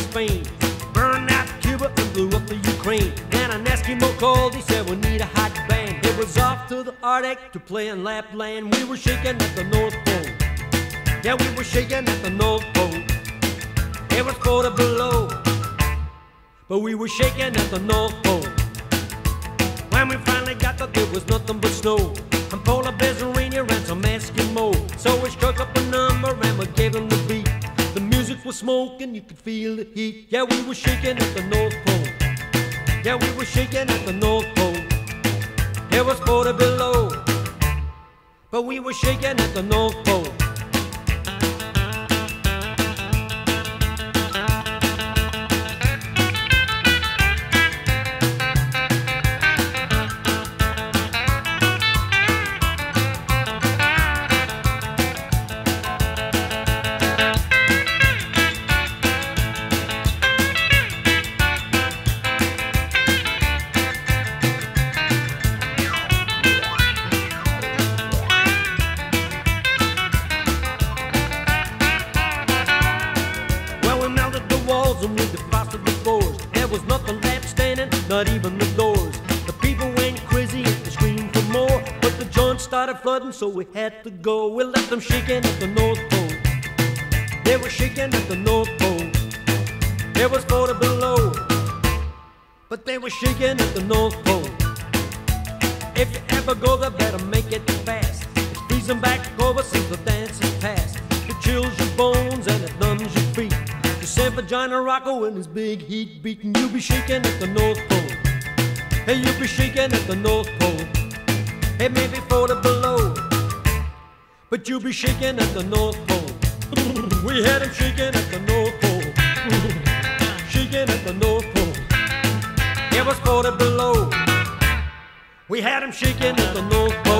Spain, burned out Cuba and blew up the Ukraine. And an Eskimo called, he said we need a hot band. It was off to the Arctic to play in Lapland. We were shaking at the North Pole. Yeah, we were shaking at the North Pole. It was 40 below, but we were shaking at the North Pole. When we finally got there, there was nothing but snow, and polar bears and reindeer and some Eskimo. So we struck up a number and we gave them the beat. The music was smoking, you could feel the heat. Yeah, we were shaking at the North Pole. Yeah, we were shaking at the North Pole. It was 40 below, but we were shaking at the North Pole. And we defrosted the floors. There was nothing left standing, not even the doors. The people went crazy and they screamed for more, but the joint started flooding, so we had to go. We left them shaking at the North Pole. They were shaking at the North Pole. It was 40 below, but they were shaking at the North Pole. If you ever go there, better make it fast. It's freezing back over since the dance is past. It chills your bones and it numbs your feet. San Vagina Rocco and his big heat beating. You'll be shaking at the North Pole. Hey, you'll be shaking at the North Pole. It may be 40 below, but you'll be shaking at the North Pole. We had him shaking at the North Pole. Shaking at the North Pole. It was 40 below. We had him shaking at the North Pole.